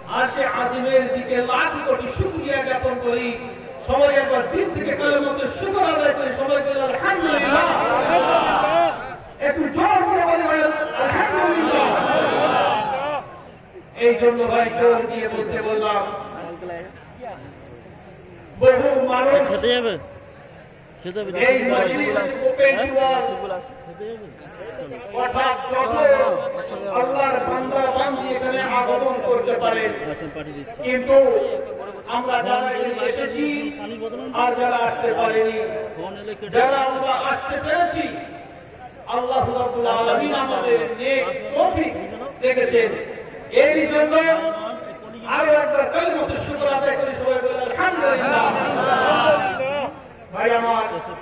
আরশে আজিমের দিকে লাখ কোটি শুকরিয়া জ্ঞাপন করি। সবাই একবার দিন থেকে কালেমাতুর শুকর আদায় করি। সবাই বলি আলহামদুলিল্লাহ। একটু জোর দিয়ে বলি আলহামদুলিল্লাহ। এই জন্য ভাই জোর দিয়ে বলতে বললাম, বহু মানুষ এই মজলিস ওপেন ওয়াল অর্থাৎ যত আল্লাহর বান্দা বান্দি এখানে আগমন করতে পারে, কিন্তু আমরা যারা এসেছি আর যারা আসতে পারিনি, যারা আমরা আসতে পেরেছি, আল্লাহ রাব্বুল আলামিন আমাদের নেক তৌফিক দেখেছেন। এই জন্য আরো একবার কালিমাতুশ শুকর আদায় করি। সবাই বলি আলহামদুলিল্লাহ। ভাই আমার,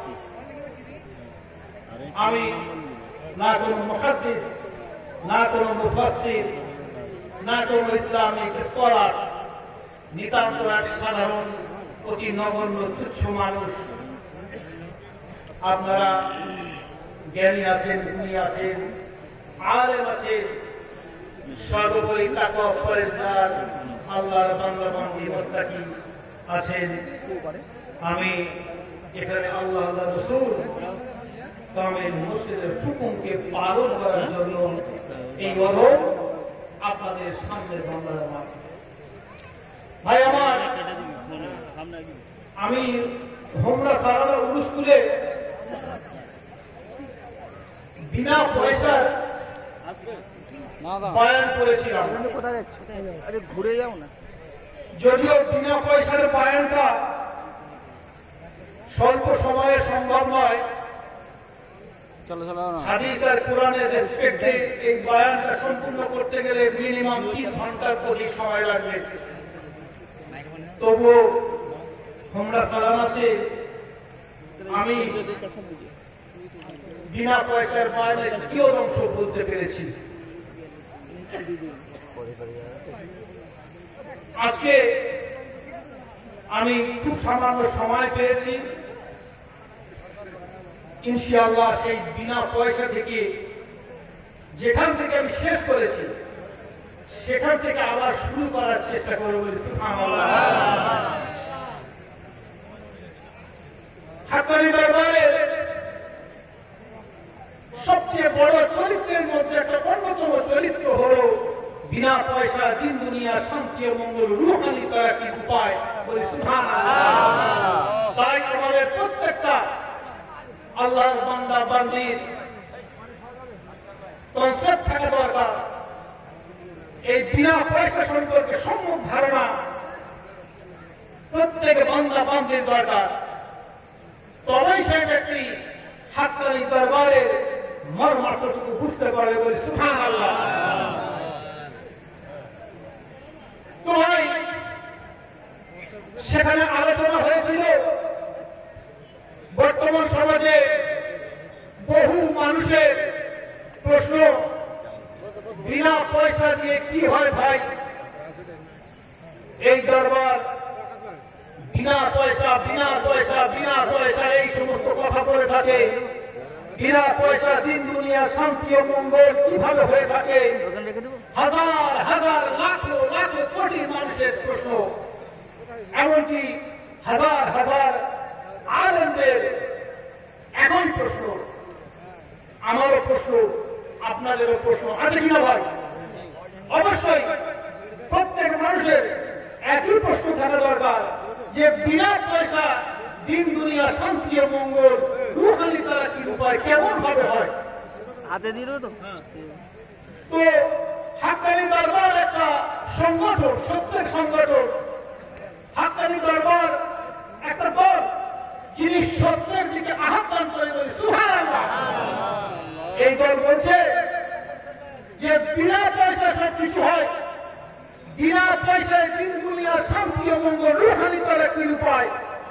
আমি না কোনো মুহাদ্দিস, না কোনো মুফাসসির, না কোনো ইসলামিক স্কলার, নিতান্ত এক সাধারণ অতি নগণ্য তুচ্ছ মানুষ। আপনারা জ্ঞানী আছেন, গুণী আছেন, আলেম আছেন, সর্বোপরি তাকওয়া পরহেজগার আল্লাহর বান্দা বান্দী মুত্তাকি আছেন। আমি এখানে আল্লাহ আল্লাহ রাসূল কামেল মুর্শিদের হুকুমকে পালন করার জন্য এই অনুরোধ আপনাদের সামনে ধন্যবাদ। ভাই আমার, আমি হোমরা সারাদা স্কুলে বিনা পয়সার বয়ান করেছিলাম। ঘুরে যাও না। যদিও বিনা পয়সার বয়ানটা স্বল্প সময়ে সম্ভব নয়, হাদিস আর কোরআনের রেসপেক্টে এই বয়ানটা সম্পূর্ণ করতে গেলে মিনিমাম 30 ঘন্টার অধিক সময় লাগবে। তবুও হোমরা সালামাতে আমি বিনা পয়সার বয়ানের কি অংশ বলতে পেরেছি। আজকে আমি খুব সামান্য সময় পেয়েছি, ইনশাআল্লাহ সেই বিনা পয়সা থেকে যেখান থেকে আমি শেষ করেছি সেখান থেকে আবার শুরু করার চেষ্টা করব। সুবহানাল্লাহ। হাক্কানি দরবারের সবচেয়ে বড় চরিত্রের মধ্যে একটা অন্যতম চরিত্র হল বিনা পয়সা দিন দুনিয়া শান্তি ও মঙ্গল রুহানি তারাকির উপায়। বলি সুবহানাল্লাহ। তাই আমাদের প্রত্যেকটা আল্লাহর বান্দা বান্দির কনসেপ্ট থাকা দরকার। এই বিনা পয়সা সম্পর্কে সম্যক ধারণা প্রত্যেক বান্দা বান্দির দরকার। তবেই সেই ব্যক্তি হাক্কানি দরবারের মর্মার্থটুকু বুঝতে পারবে। বলি সুবহানাল্লাহ। তো ভাই, সেখানে আলোচনা হয়েছিল বর্তমান সমাজে বহু মানুষের প্রশ্ন, বিনা পয়সা দিয়ে কি হয় ভাই? এই দরবার বিনা পয়সা বিনা পয়সা বিনা পয়সা এই সমস্ত কথা বলে থাকে। বিনা পয়সা দিন দুনিয়া শান্তি ও মঙ্গল কিভাবে হয়ে থাকে? হাজার হাজার লাখ লাখ কোটি মানুষের প্রশ্ন, এমনকি হাজার হাজার আলেমদের এখন প্রশ্ন, আমারও প্রশ্ন, আপনাদেরও প্রশ্ন আছে কিনা ভাই? অবশ্যই প্রত্যেক মানুষের একই প্রশ্ন থাকা দরকার যে বিনা পয়সা দিন দুনিয়া শান্তি ও মঙ্গল রুহানি তারাকির উপায় কেমন ভাবে হয়? হাতে দিল তো। তো হাক্কানি দরবার একটা সংগঠন, সত্যের সংগঠন। হাক্কানি দরবার একটা দল যিনি সত্যের দিকে আহ্বান করে। বলি সুবহানাল্লাহ। এই দল বলছে যে বিনা পয়সা সব কিছু হয়, বিনা পয়সায় দিন দুনিয়া শান্তি ও মঙ্গল রুহানি তারাকির উপায়।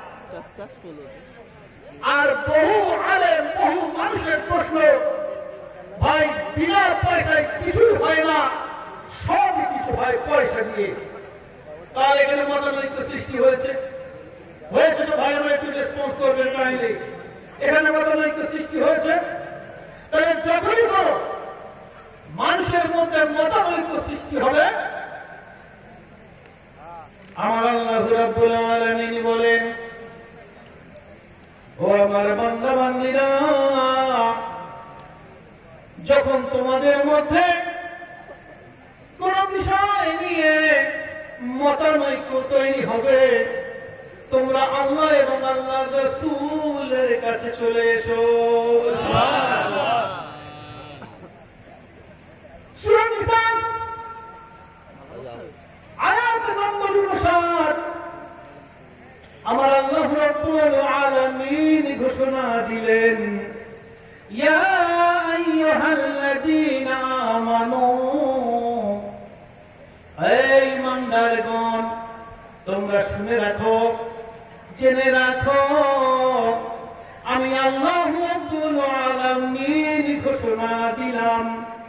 আর বহু আলেম বহু মানুষের প্রশ্ন, ভাই বিনা পয়সায় কিছুই হয় না, সব কিছু হয় পয়সা দিয়ে। তাহলে এখানে মতানৈক্য সৃষ্টি হয়েছে তো ভাই, আমরা একটু রেসপন্স করবেন কাইন্ডলি। এখানে মতানৈক্য সৃষ্টি হয়েছে। তাহলে যখনই করো, মানুষের মধ্যে মতানৈক্য সৃষ্টি হবে, তখনই বুঝতে হবে যে বিনা পয়সা সব কিছু হয়। বিনা পয়সায় দিন দুনিয়া শান্তি ও মঙ্গল রুহানি তারাকির উপায়। আর বহু আলেম বহু মানুষের প্রশ্ন, ভাই বিনা পয়সায় কিছুই হয় না, সব কিছু হয় পয়সা দিয়ে। তাহলে এখানে মতানৈক্য সৃষ্টি হয়েছে তো যখনই করো, মানুষের মধ্যে মতানৈক্য সৃষ্টি হবে, রাব্বুল আলামিন বলেন, ও আমার বান্দা বান্দীরা, যখন তোমাদের মধ্যে কোন বিষয় নিয়ে মতানৈক্য তৈরি হবে, তোমরা আল্লাহ এবং আল্লাহর রাসূলের কাছে চলে এসো। সূরা নিসা আয়াত নম্বর 59। আমার আল্লাহ রাব্বুল আলামিন ঘোষণা দিলেন, ইয়া আইয়ুহাল্লাযীনা আমানু, এই ইমানদারগণ, তোমরা শুনে রাখো, জেনে রাখো, আমি আল্লাহ রাব্বুল আলামিন ঘোষণা দিলাম,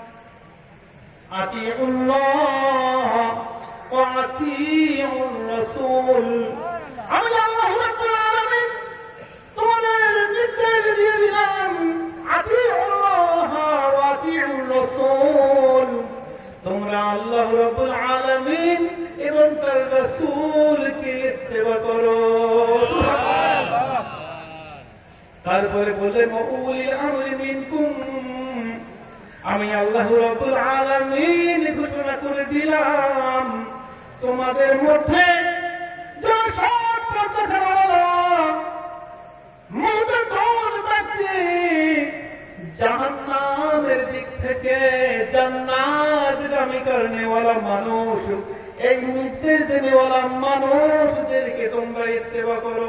আতিউল্লাহ ওয়া আতিউর রাসূল। আমি আল্লাহ রাব্বুল আলামিন তোমাদের নির্দেশ দিয়ে দিলাম, আতিউল্লাহ ওয়া আতিউর রাসূল, তোমরা আল্লাহ রাব্বুল আলামিন এবং তার রাসূলকে ইত্তেবা করো। সুবহানাল্লাহ। তারপরে বললেন, উলিল আমরি মিনকুম, আমি আল্লাহ রাব্বুল আলামিন ঘোষণা করে দিলাম, তোমাদের মধ্যে যারা সৎ পথ দেখানোয়ালা, মুতকর ব্যক্তি, জাহান্নামের দিক থেকে জান্নাতগামী করনেওয়ালা মানুষ, এই নির্দেশ দেনেওয়ালা মানুষদেরকে তোমরা ইত্তেবা করো।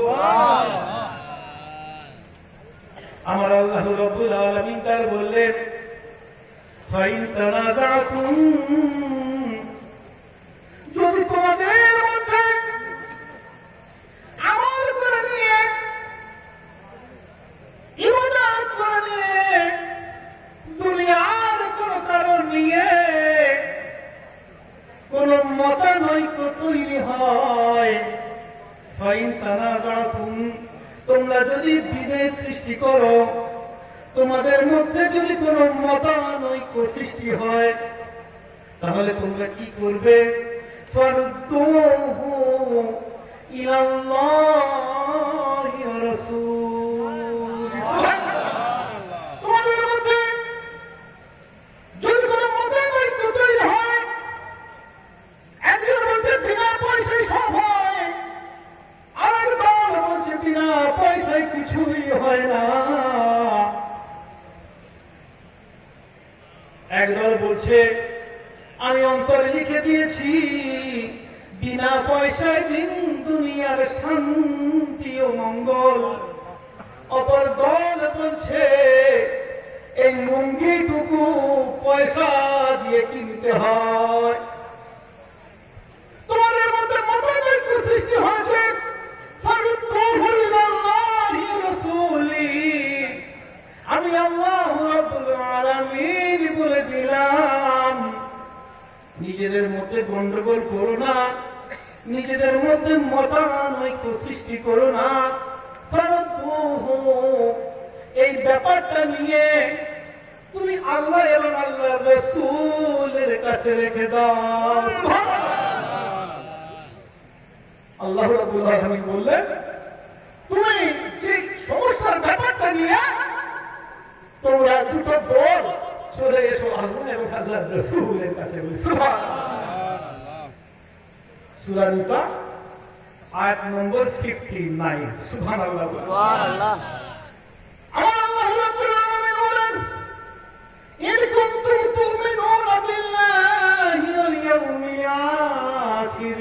আমার আল্লাহ রাব্বুল আলামিন তার বললেন, ফাইন তানাযাতুম, যদি তোমাদের মধ্যে আমল করে নিয়ে, ইবাদত করে নিয়ে, দুনিয়ার কোন কারণ নিয়ে কোন মতানৈক্য তৈরি হয়, ফাইন তানাযাতুম, তোমরা যদি বিভেদ সৃষ্টি করো, তোমাদের মধ্যে যদি কোন মতানৈক্য সৃষ্টি হয়, তাহলে তোমরা কি করবে? ফারুদ্দুহু ইলাল্লাহি ওয়া রাসূলিহি। তোমাদের মধ্যে যদি কোন মতানৈক্য তৈরি হয়, একজন বলছে বিনা পয়সায় সব হয়, আর দল বলছে বিনা পয়সায় কিছুই হয় না, একদল বলছে আমি অন্তরে লিখে দিয়েছি বিনা পয়সায় দিন দুনিয়ার শান্তি ও মঙ্গল, অপর দল বলছে এই লুঙ্গিটুকু পয়সা দিয়ে কিনতে হয়। তোমাদের মধ্যে মতানৈক্য সৃষ্টি হয়েছে, ফারুদ্দুহু ইলাল্লাহি ওয়া রাসূলিহি, আমি আল্লাহ রাব্বুল আলামিন বলে দিলাম, নিজেদের মধ্যে গন্ডগোল করো না, নিজেদের মধ্যে মতানৈক্য সৃষ্টি করো না। ফারুদ্দুহু, এই ব্যাপারটা নিয়ে তুমি আল্লাহ এবং আল্লাহর রাসূলের কাছে রেখে দাও। আল্লাহ রাব্বুল আলামিন বললেন, তুমি যে সমস্যার ব্যাপারটা নিয়ে তোমরা দুটো দল চলে এসো আল্লাহ এবং আল্লাহর রাসূলের কাছে। সুবহানাল্লাহ। সূরা নিসা আয়াত নম্বর 59। সুবহানাল্লাহ। সুবহানাল্লাহ। আমার আল্লাহ রাব্বুল আলামিন বলেন, ইন কুনতুম তু'মিনুনা বিল্লাহি ওয়াল ইয়াউমিল আখির,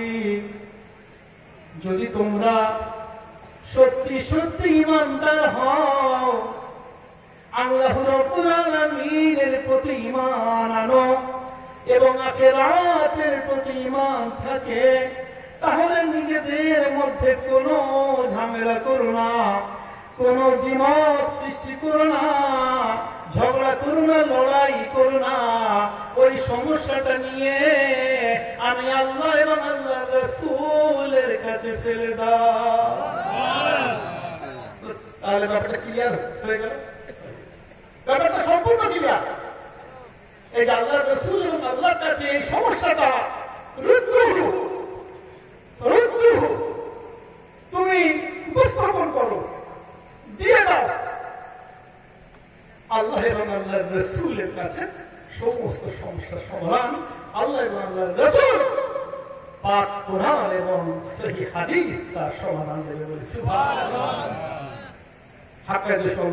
যদি তোমরা সত্যি সত্যি ঈমানদার হও, আল্লাহ রাব্বুল আলামিনের প্রতি ঈমান আনো এবং আখিরাতের প্রতি ঈমান থাকে, তাহলে নিজেদের মধ্যে কোনো ঝামেলা করো না, কোন দ্বিমত সৃষ্টি করো না, ঝগড়া করো না, লড়াই করো না, ওই সমস্যাটা নিয়ে আমি আল্লাহ এবং আল্লাহর রাসূলের কাছে ফেলে দাও। তাহলে ব্যাপারটা ক্লিয়ার হয়ে গেল, ব্যাপারটা সম্পূর্ণ ক্লিয়ার। এই যে আল্লাহর রাসূল এবং আল্লাহর কাছে এই সমস্যাটা রুদ্ধ আল্লাহর রাসূল পাক কুরআন এবং সহিহ হাদিস তার সমাধান দেবে বলে সুবহানাল্লাহ হাক্কাতুল্লাহ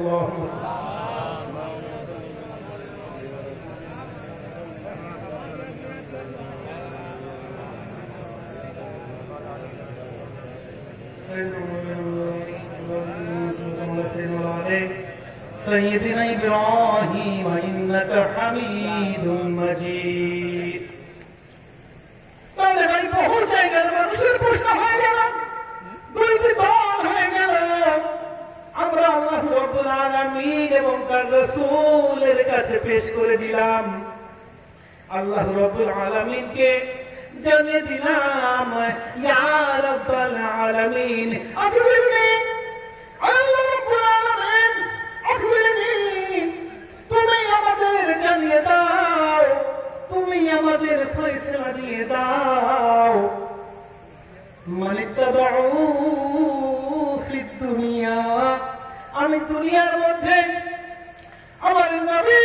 سيدنا إبراهيم إنك حميد مجيد তাহলে ভাই বহু জায়গার মানুষের প্রশ্ন হয়ে গেল দুইটি দল হয়ে গেল আমরা আল্লাহ রাব্বুল আলামিন এবং তার রাসূলের কাছে পেশ করে দিলাম আল্লাহ রাব্বুল আলামিনকে জানিয়ে দিলাম ইয়া রাব্বাল আলামিন আখবিরনি আল্লাহ রাব্বুল আলামিন আখবিরনি তুমি আমাদের জানিয়ে দাও তুমি আমাদের ফয়সালা দিয়ে দাও মান ইত্তাবাউ ফিদ দুনিয়া আমি দুনিয়ার মধ্যে আমার নবী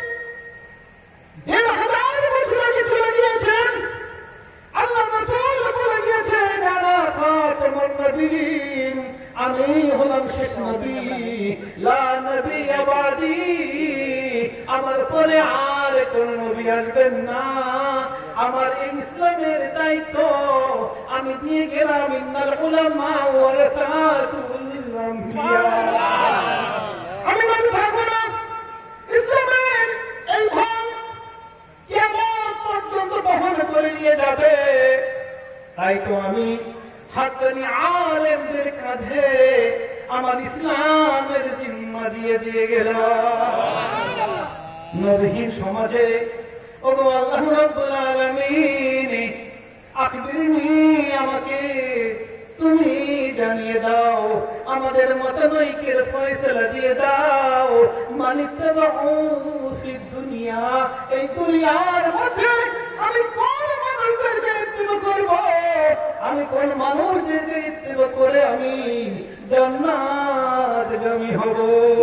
১,৫০০ বছর আগে চলে গিয়েছেন আল্লাহ রাসূল বলে গিয়েছেন আনা খাতামুন নবিয়্যিন আমি হলাম শেষ নবী লা নবিয়্যা বাদি আমার পরে আর কোন নবী আসবেন না আমার এই ইসলামের দায়িত্ব আমি দিয়ে গেলাম ইন্নাল উলামা ওয়ারাসাতুল আমবিয়া আমি নবী থাকবো না ইসলামের এই ভাগ কিয়ামত পর্যন্ত বহন করে নিয়ে যাবে তাই তো আমি হাক্কানি আলেমদের কাঁধে আমার ইসলামের জিম্মা দিয়ে গেলাম নবীর সমাজে ওগো আল্লাহ রাব্বুল আলামিন আখবিরনি আমাকে তুমি জানিয়ে দাও আমাদের মতানৈক্যের ফয়সালা দিয়ে দাও মান ইত্তাবাউ ফিদ দুনিয়া এই দুনিয়ার মধ্যে আমি কোন মানুষদেরকে ইত্তিবা করব আমি কোন মানুষদেরকে ইত্তিবা করে আমি জান্নাতগামী হব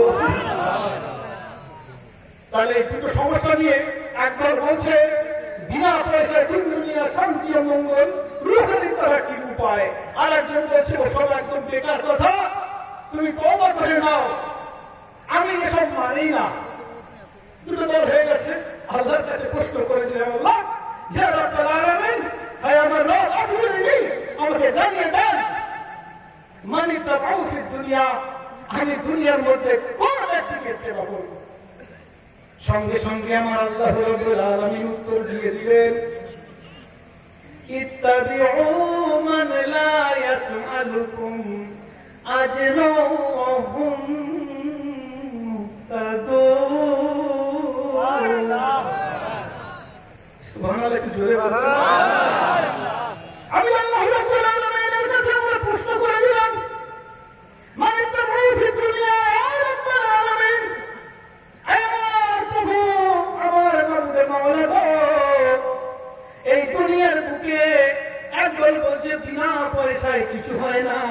তাহলে দুটো সমস্যা নিয়ে একবার বলছে বিনা পয়সায় দিন দুনিয়া শান্তি ও মঙ্গল রুহানি তারা কি উপায় আর একজন বলছে ওসব একদম বেকার কথা তুমি তওবা করে নাও আমি এসব মানি না দুটো দল হয়ে গেছে আল্লাহর কাছে প্রশ্ন করে দিলেন আল্লাহ ইয়া রাব্বাল আলামিন হে আমার রব আখবিরনি আমাকে জানিয়ে দেন মান ইত্তাবাউ ফিদ দুনিয়া আমি দুনিয়ার মধ্যে কোন ব্যক্তিকে ইত্তেবা করব সঙ্গে সঙ্গে আমার আল্লাহ রাব্বুল আলামিন উত্তর দিয়ে দিলেন ইত্তাবিউ মান লা ইয়াসআলুকুম আজরা ওয়া হুম মুহতাদুন সুবহানাল্লাহ কি জোরে বলুন আমি আল্লাহ রাব্বুল আলামিনের কাছে আমরা প্রশ্ন করে দিলাম মান ইত্তাবাউ ফিদ দুনিয়া ইয়া রাব্বুল আলামিন এই দুনিয়ার বুকে একদল বলছে বিনা পয়সায় কিছু হয় না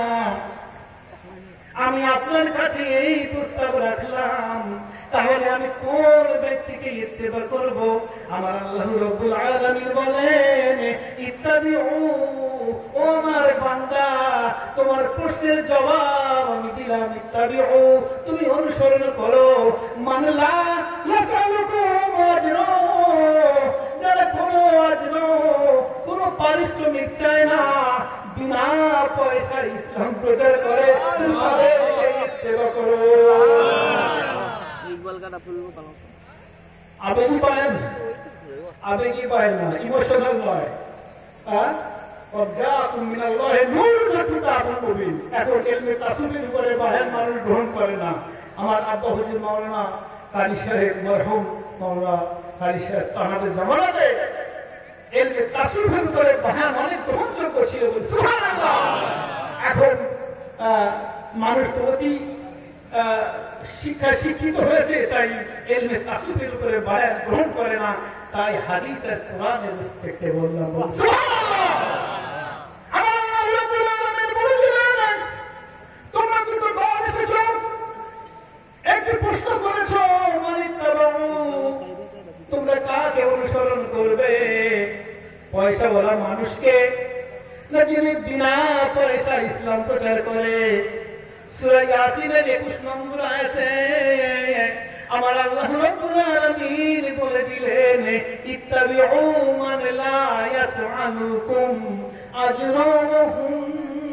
আমি আপনার কাছে এই প্রস্তাব রাখলাম তাহলে আমি কোন ব্যক্তিকে ইত্তেবা করব আমার আল্লাহ রাব্বুল আলামিন বলেন ইত্তাবিউ ও আমার বান্দা তোমার প্রশ্নের জবাব আমি দিলাম ইত্তাবিউ তুমি অনুসরণ করো মান লা ইয়াসালুকুম আজরা যারা কোনো আজর কোনো পারিশ্রমিক চায় না বিনা পয়সায় ইসলাম প্রচার করে তাদেরকে ইত্তেবা করো আবেগী পায়েন আবেগী পায়েন না ইমোশনাল নয় এখন এলমে তাসুফের উপরে বাহের মানুষ গ্রহণ করে না আমার আব্বা হুজুর মাওলানা কারি সাহেব মরহুম মাওলানা কারি সাহেব তাহাদের জামানাতে এলমে তাসুফের উপরে বাহান অনেক গ্রহণযোগ্য ছিল সুবহানাল্লাহ এখন মানুষ তো অতি শিক্ষায় শিক্ষিত হয়েছে তাই এলমে তাসুফের উপরে বায়ান গ্রহণ করে না তাই হাদিস আর কোরআনের রেসপেক্টে বললাম তোমরা দুটো দল এসেছ একটি প্রশ্ন করেছ তোমরা কাকে অনুসরণ করবে পয়সাওয়ালা মানুষকে, না যিনি বিনা পয়সা ইসলাম প্রচার করে। সূরা ইয়াসিনের 21 নম্বর আয়াতে আমার আল্লাহ রাব্বুল আলামিন বলে দিলেন, ইত্তাবিউ মান লা ইয়াসআলুকুম আজরান ওয়া হুম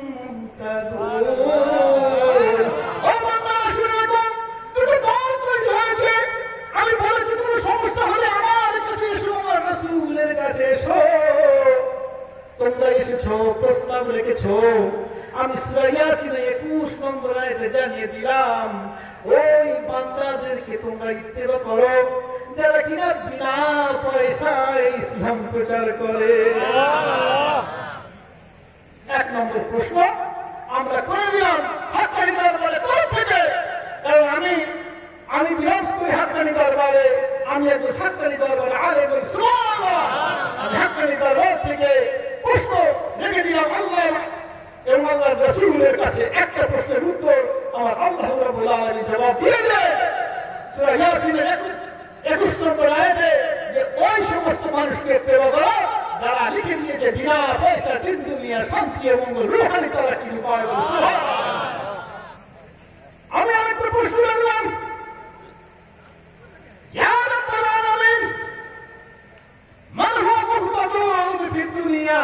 মুহতাদুন। ও বান্দা শুনে তো, দুটো দল তৈরি হয়েছে। আমি বলেছি কোনো সমস্যা হলে আমার কাছে এসো, আমার রাসূলের কাছে এসো। তোমরা এসেছো, প্রস্তাব রেখেছো, আমি সূরা ইয়াসিনে 21 নম্বর আয়াতে জানিয়ে দিলাম, ওই বান্দাদেরকে তোমরা ইত্তেবা করো যারা কিনা বিনা পয়সায় ইসলাম প্রচার করে। 1 নম্বর প্রশ্ন আমরা করে দিলাম হাক্কানি দরবারে তরফ থেকে, কারণ আমি বিরোধ করি হাক্কানি দরবারে, আমি একজন হাক্কানি দরবারে আলেম, সুবহানাল্লাহ। আমি হাক্কানি দরবার থেকে প্রশ্ন রেখে দিলাম আল্লাহ এবং আল্লাহর রাসূলের কাছে। একটা প্রশ্নের উত্তর আমার আল্লাহ রাব্বুল আলামিন জবাব দিয়ে দেন সূরা ইয়াসিনের 21 নম্বর আয়াতে, যে ওই সমস্ত মানুষকে ইত্তেবা করো যারা লিখে দিয়েছে বিনা পয়সা দিন দুনিয়ার শান্তি এবং রূহানি তারাক্কির উপায়। আমি আরেকটা প্রশ্ন রাখলাম, ইয়া রাব্বুল আলামিন মান হুয়া মুহতাদুন ফিদ দুনিয়া।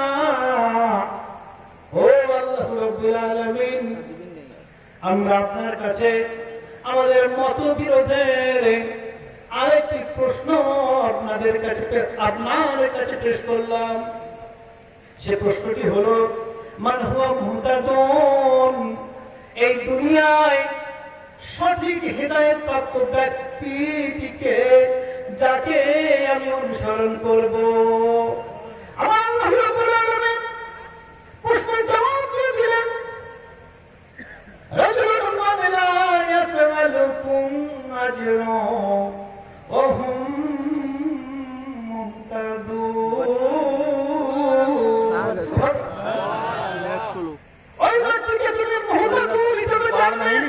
ও আল্লাহ রাব্বুল আলামিন, আমরা আপনার কাছে আমাদের মতবিরোধের আরেকটি প্রশ্ন আপনার কাছে পেশ করলাম। সে প্রশ্নটি হলো, মান হুয়া মুহতাদুন, এই দুনিয়ায় সঠিক হিদায়াত প্রাপ্ত ব্যক্তিটিকে, যাকে আমি অনুসরণ করব। আল্লাহ রাব্বুল আলামিন প্রশ্নের জবাব দিয়ে দিলেন, রাজুলুন মান লা ইয়াসআলুকুম আজরান ওয়া হুম মুহতাদুন। ওই ব্যক্তিকে তুমি মুহতাদুন হিসেবে জানেন।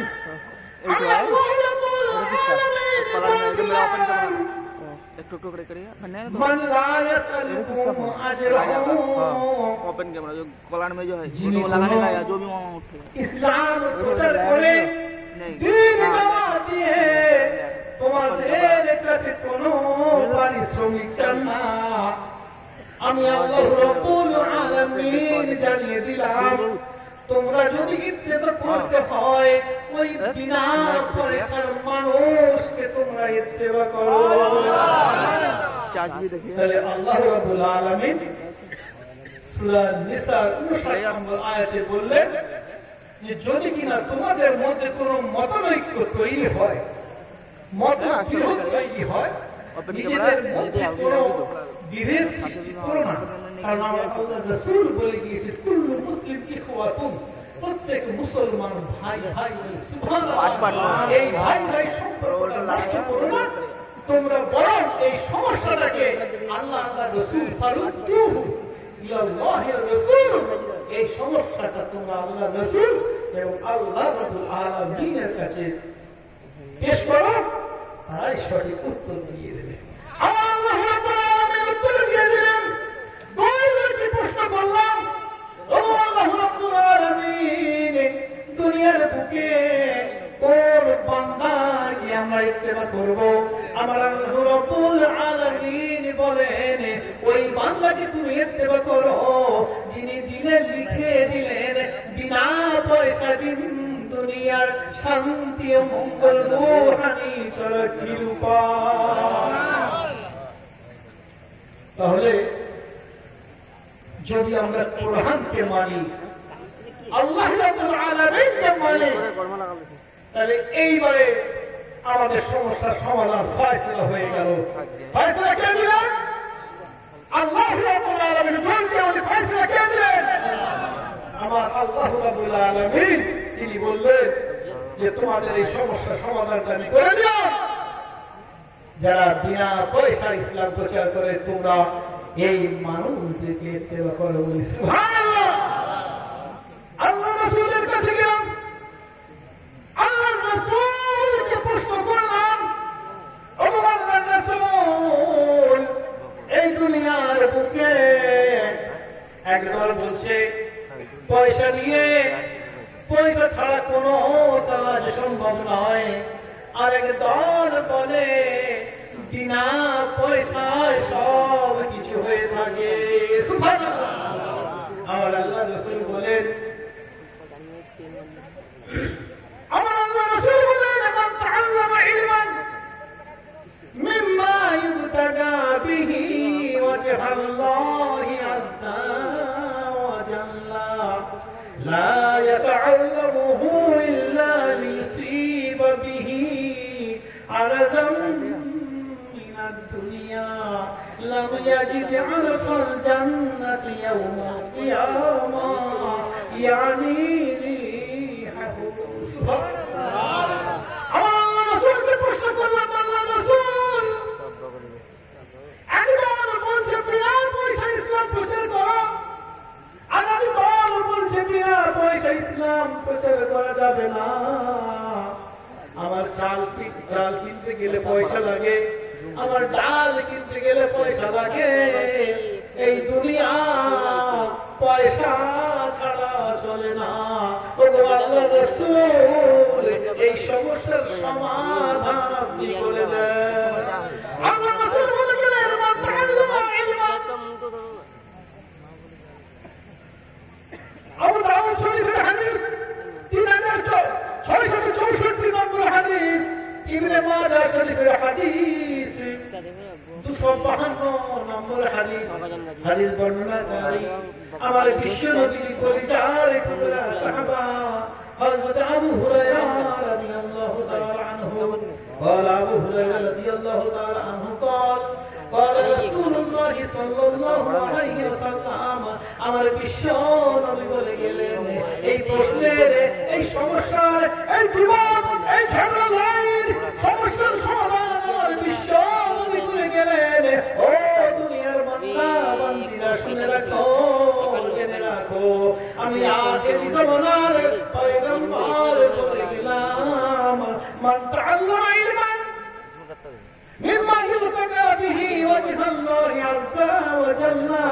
একটু করে করিए মান লা ইয়াসআলুকুম আজরান, ओपन कैमरा जो कलान में जो है वो लगाने का जो भी वहाँ उठेगा। ইসলাম প্রচার করে দিন দাওয়াত দিয়ে তোমাদের কাছে কোনো পারিশ্রমিক চান না। আমি আল্লাহ রাব্বুল আলামিন জানিয়ে দিলাম, তোমরা যদি ইত্তেবা করতে হয় ওই বিনা পয়সার মানুষকে তোমরা ইত্তেবা করো। चार्ज भी देखिए। তাহলে আল্লাহ রাব্বুল আলামিন সূরা নিসা 59 নম্বর আয়াতে বললেন যে যদি কিনা তোমাদের মধ্যে কোনো মতানৈক্য তৈরি হয়, মতবিরোধ তৈরি হয়, নিজেদের মধ্যে কোনো বিভেদ সৃষ্টি করো না। কারণ আল্লাহর রাসূল বলে গিয়েছে, কুল্লু মুসলিম ইখওয়াতুন, প্রত্যেক মুসলমান ভাই ভাই। সুবহানাল্লাহ। এই ভাই ভাই সম্পর্কটা নষ্ট করো না, তোমরা বরং এই সমস্যাটাকে আল্লাহ রাসূল ফারুদ্দুহু ইলাল্লাহির রাসূল, এই সমস্যাটা তোমরা আল্লাহ রাসূল এবং আল্লাহ রাব্বুল আলামিনের কাছে পেশ করো, তারাই সঠিক উত্তর দিয়ে দেবে। আল্লাহ রাব্বুল আলামিন উত্তর দিয়ে দিলেন। দুইটি প্রশ্ন করলাম, ও আল্লাহ রাব্বুল আলামিন, দুনিয়ার বুকে কোন বান্দাকে আমরা ইত্তেবা করব? আমার আল্লাহ রাব্বুল আলামিন বলেন, ওই বান্দাকে তুমি ইত্তেবা করো যিনি দিনে লিখে দিলেন বিনা পয়সা দিন দুনিয়ার শান্তি ও মঙ্গল রূহানি তারাক্কির উপায়। তাহলে যদি আমরা কোরআনকে মানি, আল্লাহ রাব্বুল আলামিনকে মানি, তাহলে এইবারে আমাদের সমস্যার সমাধান ফয়সালা হয়ে গেল। ফয়সালা কে দিলেন? আল্লাহ রাব্বুল আলামিন। জলদি আমাদের ফয়সালা কে দিলেন? আমার আল্লাহ রাব্বুল আলামিন। তিনি বললেন যে তোমাদের এই সমস্যার সমাধানটা আমি করে দিলাম। যারা বিনা পয়সা ইসলাম প্রচার করে তোমরা এই মানুষদেরকে ইত্তেবা করো। সুবহানাল্লাহ। আল্লাহ রাসূলের কাছে গেলাম, আল্লাহ রাসূলকে প্রশ্ন করলাম, ও আল্লাহর রাসূল, এই দুনিয়ার বুকে একদল বলছে পয়সা নিয়ে পয়সা ছাড়া কোনো কাজ সম্ভব নয়, আর একদল বলে বিনা পয়সায় সব কিছু হয়ে থাকে। আমার আল্লাহ রাসূল বলেন, আমার আল্লাহ রাসূল বলেন, মান তাআল্লামা ইলমান মিম্মা ইবতাগা বিহি ওয়াজহাল্লাহি আযজা ওয়া জাল্লা লা ইয়াতাআল্লামুহু ইল্লা লিয়ুসিবা বিহি আরাদাম মিনাদ দুনিয়া লাম ইয়াজিদ আরফাল জান্নাতি ইয়াওমাল কিয়ামা ইয়ানি রিহাহু। আল্লাহ রাসূলকে প্রশ্ন করলাম, আল্লাহ রাসূল একদল বলছে বিনা পয়সা ইসলাম প্রচার করো, আর একদল বলছে বিনা পয়সা ইসলাম প্রচার করা যাবে না। আমার চাল কিনতে গেলে পয়সা লাগে, আমার ডাল কিনতে গেলে পয়সা লাগে। এই দুনিয়া পয়সা ছাড়া চলে না। আল্লাহ রাসূল এই সমস্যার সমাধান আপনি করে দেন। আল্লাহ রাসূল বলে গেলেন, আবু দাউদ শরীফের হাদিস 3664 নম্বর হাদিস, ইবনে মাজাহ শরীফের হাদিস 252 নম্বর হাদিস। হাদিস বর্ণনাকারী আমার বিশ্ব নবীর পরিচার টুকরা সাহাবা হযরত আবু হুরায়রা রাদিয়াল্লাহু তাআলা আনহু قال أبو هريرة رضي الله تعالى عنه قال رسول الله صلى الله عليه وسلم আমার বিশ্ব নবী বলে গেলেন, এই প্রশ্নের, এই সমস্যার, এই বিবাদ, এই ঝগড়াঝাটির সমস্যার সমাধান আমার বিশ্ব নবী বলে গেলেন। ও দুনিয়ার বান্দা বান্দীরা শুনে রাখো, জেনে রাখো, আমি আখেরি জামানার পয়গম্বর বলে গেলাম, মান তাআল্লামা ইলমান মিম্মা ইবতাগা বিহি ওয়াজহাল্লাহি আযজা ওয়া জাল্লা।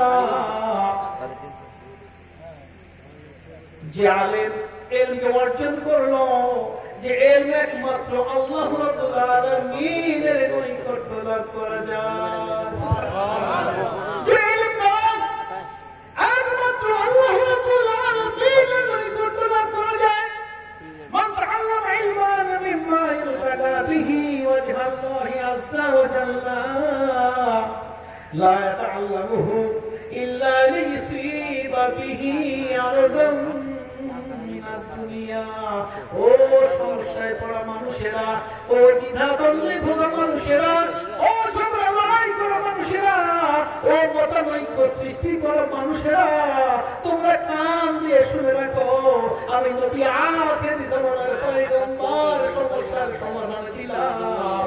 যে আলেম ইলম অর্জন করলো, যে ইলম একমাত্র আল্লাহ রাব্বুল আলামিনের নৈকট্য লাভ করা যায়, যে ইলম একমাত্র আল্লাহ রাব্বুল আলামিনের নৈকট্য লাভ করা যায়। মান তাআল্লামা ইলমান মিম্মা ইবতাগা বিহি ওয়াজহাল্লাহি আযজা ওয়া জাল্লা লা ইয়াতাআল্লামুহু ইল্লা লিয়ুসিবা বিহি আরাদাম মিনাদ দুনিয়া। ও সমস্যায় পড়া মানুষেরা, ও দ্বিধাদ্বন্দ্বে ভোগা মানুষেরা, ও ঝগড়া লড়াই করা মানুষেরা, ও মতানৈক্য সৃষ্টি করা মানুষেরা, তোমরা কান দিয়ে শুনে রাখো, আমি নবী আখেরি জামানার পয়গম্বর সমস্যার সমাধান দিলাম।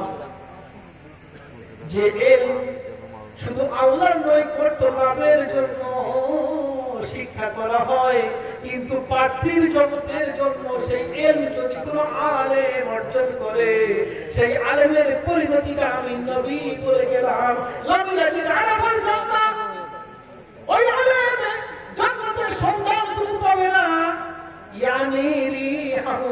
যে ইলম শুধু আল্লাহর নৈকট্য লাভের জন্য শিক্ষা করা হয়, কিন্তু পার্থিব জগতের জন্য সেই ইলম যদি কোনো আলেম অর্জন করে, সেই আলেমের পরিণতিটা আমি নবী বলে গেলাম, লাম ইয়াজিদ আরাফাল জান্নাহ, ওই আলেম জান্নাতের সন্ধানটুকু পাবে না, ইয়ানি রিহাহু,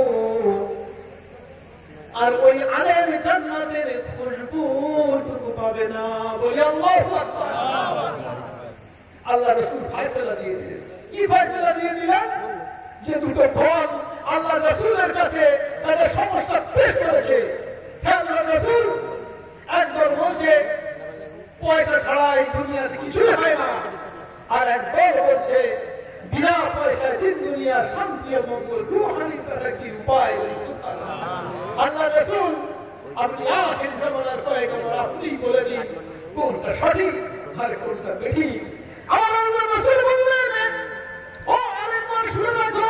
আর ওই আলেম জান্নাতের খুশবুটুকু পাবে না। বলি আল্লাহু আকবার। আল্লাহ রাসূল ফয়সালা দিয়ে দিলেন। কি ফয়সালা দিয়ে দিলেন? যে দুটো দল আল্লাহ রাসূলের কাছে তাদের সমস্যা পেশ করেছে। আল্লাহ রাসূল একদল বলছে পয়সা ছাড়া এই দুনিয়াতে কিছুই হয় না, আর একদল বলছে বিনা পয়সায় দিন দুনিয়ার শান্তি ও মঙ্গল রূহানি তারাক্কির উপায়। আল্লাহ রাসূল আপনি আখির জামানার পয়গম্বর, আপনি বলে দিন কোনটা সঠিক আর কোনটা বেঠিক। আমার আল্লাহ রাসূল বললেন, ও আলেমগণ শুনে রাখো,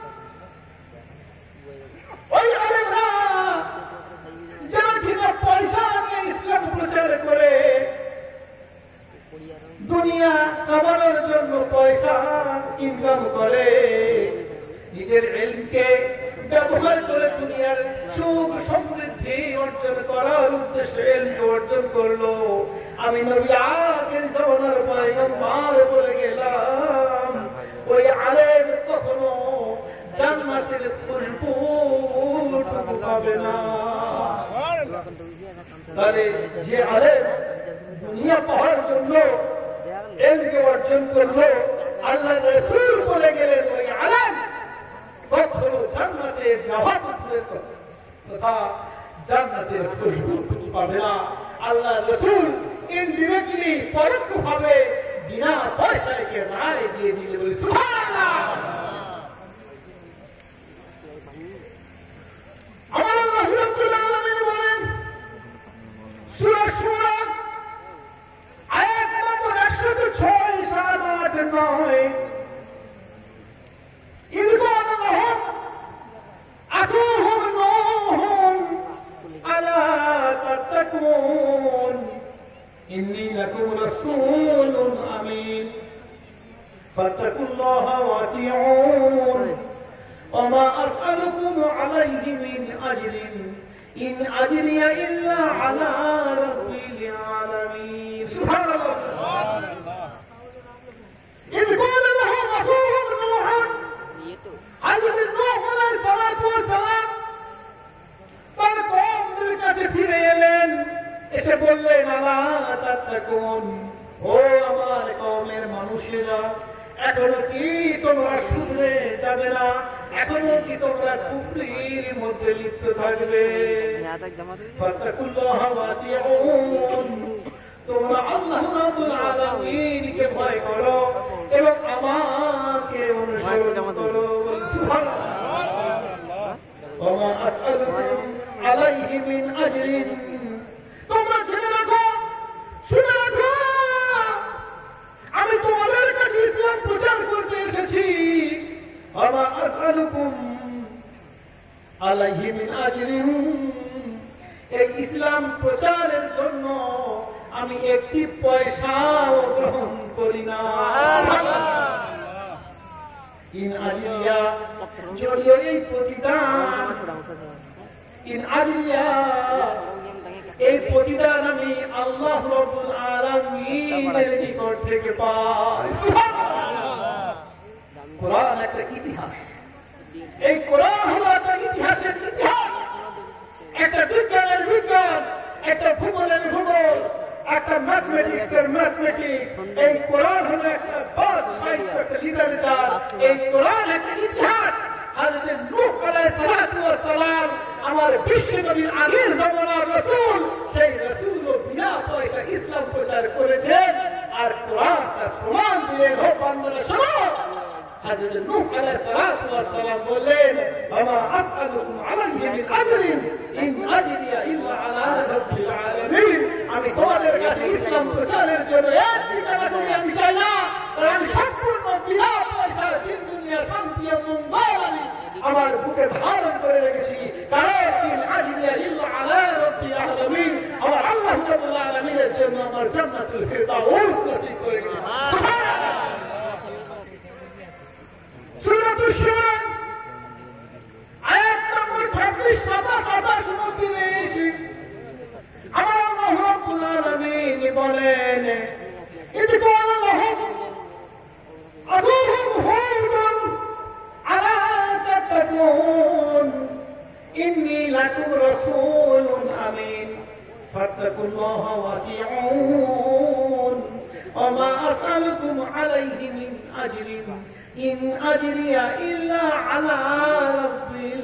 ওই আলেমরা যারা কিনা পয়সা নিয়ে ইসলাম প্রচার করে, দুনিয়া কামানোর জন্য পয়সা ইনকাম করে, নিজের ইলমকে ব্যবহার করে দুনিয়ার সুখ সমৃদ্ধি অর্জন করার উদ্দেশ্যে ইলম অর্জন করলো, আমি নবী আখির জামানার পয়গম্বর বলে গেলাম। তাহলে যে আলেম দুনিয়া পাওয়ার জন্য এলকে অর্জন করলো, আল্লাহ রাসূল বলে গেলেন ওই আলেম কখনো জান্নাতের জাহান্নামের তথা জান্নাতের খুশবু পাবে না। আল্লাহ রাসূল ইনডিরেক্টলি পরোক্ষভাবে বিনা পয়সায় কে রায় দিয়ে দিলে বলে সুবহানাল্লাহ। আমার আল্লাহ রাব্বুল আলামিন বলেন সূরা শুরা আয়াত নম্বর 106, 7, 8, 9 إذ قال لهم أخوهم نوح ألا تتقون إني لكم رسول أمين فاتقوا الله وأطيعون وما أسألكم عليه من أجر إن أجري إلا على رب العالمين سبحان الله إذ قال لهم أخوهم نوح حضرت নূহ আলাইহিস সালাতু ওয়াস সালাম তার কওমদের কাছে ফিরে এলেন, এসে বললেন আলা তাত্তাকুন, ও আমার কওমের মানুষেরা, এখনো কি তোমরা শুধরে যাবে না? এখনো কি তোমরা কুফরির মধ্যে লিপ্ত থাকবে? ফাত্তাকুল্লাহ ওয়া আতিউন, তোমরা আল্লাহ রাব্বুল আলামিনকে ভয় করো এবং আমাকে অনুসরণ করো। ওয়া আসআলুকুম আলাইহি মিন আজরিন, তোমরা জেনে রাখো, শুনে রাখো, আমি তোমাদের কাছে ইসলাম প্রচার করতে এসেছি। ওয়া আসআলুকুম আলাইহি মিন আজরিন, এই ইসলাম প্রচারের জন্য আমি একটি পয়সাও গ্রহণ করি না। ইন আজরিয়া, যদিও এই প্রতিদান, ইন আজরিয়া, এই প্রতিদান আমি আল্লাহ রাব্বুল আলামিনের নিকট থেকে পাই। কোরআন একটা ইতিহাস, এই কোরআন হলো একটা ইতিহাসের ইতিহাস, একটা বিজ্ঞানের বিজ্ঞান, একটা ভূগোলের ভূগোল, একটা ম্যাথমেটিক্সের ম্যাথমেটিক্স। এই কোরআন হলো একটা বাদ সাহিত্য, একটা লিটারেচার। এই কোরআন একটা ইতিহাস। হযরত নূহ আলাইহিস সালাতু ওয়াস সালাম আমার বিশ্বনবীর আগের জামানার রাসূল, সেই রাসূলও বিনা পয়সা ইসলাম প্রচার করেছেন। আর কোরআন তার প্রমাণ দিলেন, ও বান্দারা শোনো, হযরত নূহ আলাইহিস সালাতু ওয়াস সালাম বললেন ওয়া আসআলুকুম আলাইহি মিন আজরিন ইন আজরিয়া ইল্লা আলা রাব্বিল আলামিন, আমি তোমাদের কাছে ইসলাম প্রচারের জন্য একটি টাকা দিয়ে আমি চাই না, আমি সম্পূর্ণ বিনা পয়সা দিন দুনিয়া শান্তি ও মঙ্গল আমি আমার বুকে ধারণ করে রেখেছি। কারণ ইন আজরিয়া ইল্লা আলা রাব্বিল আলামিন, আমার আল্লাহ রাব্বুল আলামিনের জন্য আমার জান্নাতুল ফিরদাউস নসিব করে গেছে। সুবহানাল্লাহ। সূরাতুশ শুরা আয়াত নম্বর 26, 27, 28, 29 আমার আল্লাহ রাব্বুল আলামিন বলেন ইদ ক্বালা লাহুম আবুহুম হুদুন আলা তাত্তাকুন ইন্নী লাকুম রাসূলুন আমিন ফাত্তাকুল্লাহা ওয়া আতিউন ওয়া মা আসআলুকুম আলাইহি মিন আজরিন ইন আজরিয়া ইল্লা আলা রাব্বিল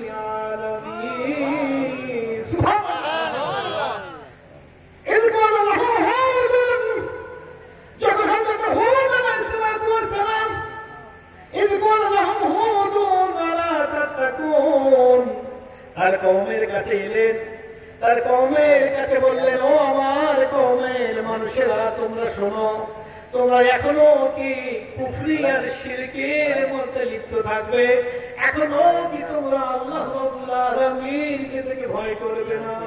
আলামিন। সুবহানাল্লাহ। ইদ ক্বালা লাহুম হুদুন, যখন হযরত হুদ আলাইহিস সালাতু ওয়াস সালাম, ইদ ক্বালা লাহুম হুদুন আলা তাত্তাকুন, তার কওমের কাছে এলেন, তার কওমের কাছে বললেন, ও আমার কওমের মানুষেরা, তোমরা শোনো, তোমরা এখনো কি কুফরি আর শিরকের মধ্যে লিপ্ত থাকবে? এখনো কি তোমরা আল্লাহ রাব্বুল আলামিনকে থেকে ভয় করবে না?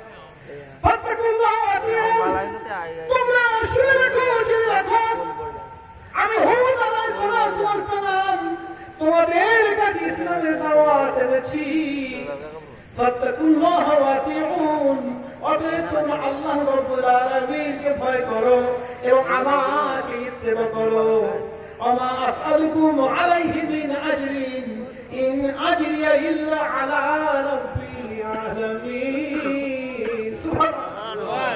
তোমরা শুনে রাখো, জেনে রাখো, আমি হুদ আলাইহিস সালাতু ওয়াস সালাম তোমাদের কাছে ইসলামের দাওয়াত এনেছি। ফাত্তাকুল্লাহা ওয়া আতিউন, অতএব তোমরা আল্লাহ রাব্বুল আলামিনকে ভয় করো এবং আমাকে ইত্তেবা করো। ওমা আসআলুকুম আলাইহি মিন আজরিন ইন আজরিয়া ইল্লা আলা রাব্বিল আলামিন। সুবহানাল্লাহ।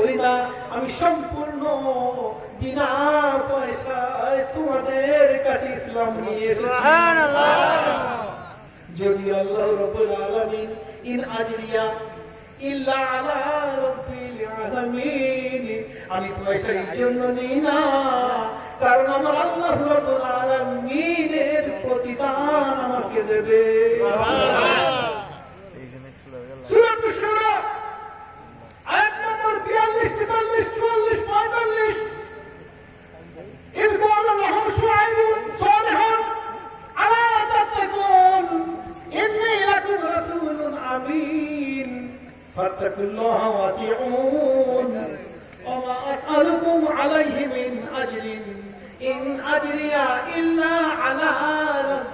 করি না, আমি সম্পূর্ণ বিনা পয়সায় তোমাদের কাছে ইসলাম নিয়ে এসেছি। যদি আল্লাহ রাব্বুল আলামিন ইন আজরিয়া ইল্লা আলা রাব্বিল আলামিন, আমি পয়সা এই জন্য নিই না, কারণ আমার আল্লাহ রাব্বুল আলামিনের প্রতিদান আমাকে দেবে। সূরা শুরা আয়াত নম্বর 42, 43, 44, 45 إذ قال لهم شعيب صالح ألا تتقون إني لكم رسول أمين فاتقوا الله وأطيعون وما أسألكم عليه من أجر إن أجري إلا على رب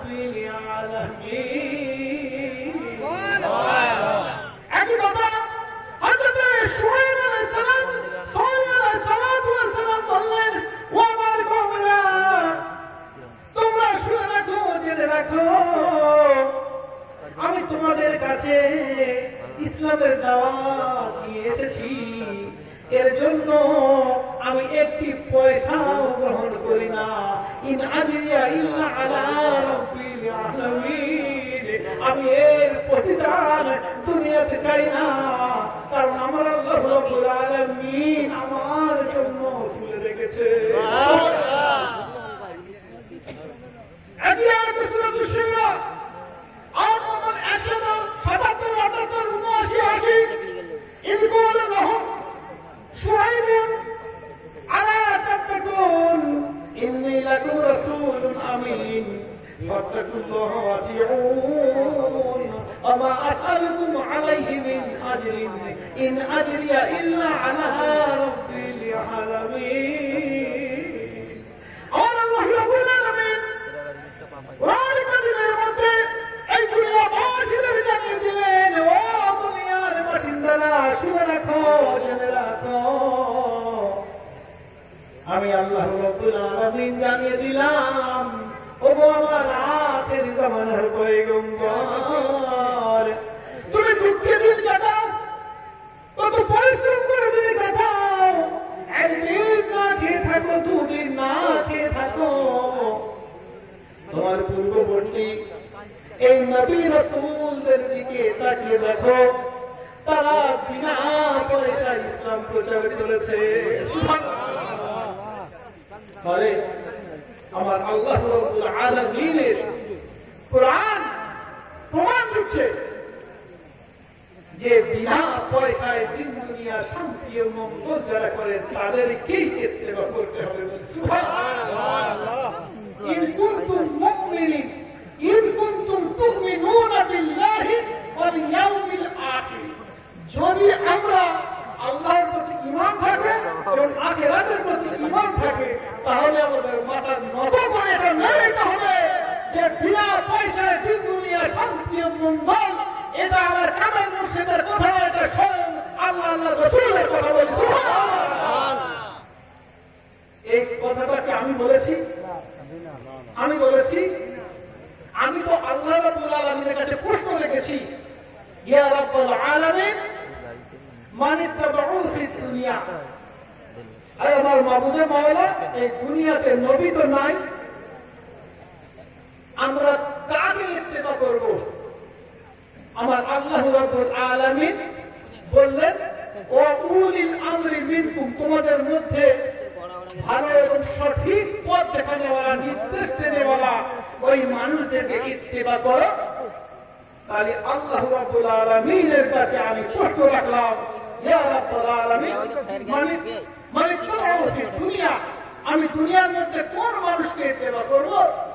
العالمين। একই কথা হযরত শুআয়ব আলাইহিস সালাম, সালেহ আলাইহিস সালাম বললেন, ও আমার কওমেরা, তোমরা শুনে রাখো, জেনে রাখো, আমি তোমাদের কাছে ইসলামের দাওয়াত নিয়ে এসেছি, এর জন্য আমি একটি পয়সাও গ্রহণ করি না। ইন আজরিয়া ইল্লা আলা রাব্বিল আলামিন, আমি এর প্রতিদান দুনিয়াতে চাই না, কারণ আমার আল্লাহ রাব্বুল আলামিন আমার জন্য তুলে রেখেছে। فاتقوا الله وأطيعون وما أسألكم عليه من أجر إن أجري إلا على رب العالمين। قال الله رب العالمين قرآن কারীমের মধ্যে এই দুনিয়াবাসীদের জানিয়ে দিলেন, ও দুনিয়ার বাসিন্দারা, শুনে রাখো, জেনে রাখো, আমি আল্লাহ রাব্বুল আলামিন জানিয়ে দিলাম, ওগো আমার আখেরি জামানার পয়গম্বর, তুমি দুঃখের দিন কাটাও, কত পরিশ্রম করে দিন কাটাও, একদিন না খেয়ে থাকো, দুদিন না খেয়ে থাকো, তোমার পূর্ববর্তী এই নবী রাসূলদের দিকে তাকিয়ে দেখো, তারা বিনা পয়সায় ইসলাম প্রচার করেছে। ফলে আমার আল্লাহ রাব্বুল আলামিনের কোরআন প্রমাণ দিচ্ছে যে বিনা পয়সায় দিন দুনিয়া শান্তি ও মঙ্গল যারা করে তাদেরকেই ইত্তেবা করতে হবে। সুবহানাল্লাহ। ইন কুনতুম মুমিনিন, ইন কুনতুম তুমিনুনা বিল্লাহি ওয়াল ইয়াউমিল আখির, যদি আমরা আল্লাহর প্রতি ঈমান থাকে এবং আখিরাতের প্রতি ঈমান থাকে, তাহলে আমাদের মাথার নত করে এটা মেনে নিতে হবে যে বিনা পয়সায় দিন দুনিয়া শান্তি ও মঙ্গল, এটা আমার কামেল মুর্শিদের কথা, এটা স্বয়ং আল্লাহ রাসূলের কথা বলি। সুবহানাল্লাহ। এই কথাটাকে আমি বলেছি, আমি তো আল্লাহ রাব্বুল আলামিনের কাছে প্রশ্ন রেখেছি, ইয়া রাব্বুল আলামিন মান ইত্তাবাউ ফিদ দুনিয়া, আয় আমার মাবুদে মাওলা, এই দুনিয়াতে নবী তো নাই, আমরা কাকে ইত্তেবা করব? আমার আল্লাহ রাব্বুল আলামিন বললেন, ও উলিল আমরি মিনকুম, তোমাদের মধ্যে ভালো এবং সঠিক পথ দেখানেওয়ালা, নির্দেশ দেনেওয়ালা ওই মানুষদেরকে ইত্তেবা করো। তাহলে আল্লাহ রাব্বুল আলামিনের কাছে আমি প্রশ্ন রাখলাম, ইয়া রাব্বুল আলামিন মানে দুনিয়া, আমি দুনিয়ার মধ্যে কোন মানুষকে ইত্তেবা করব?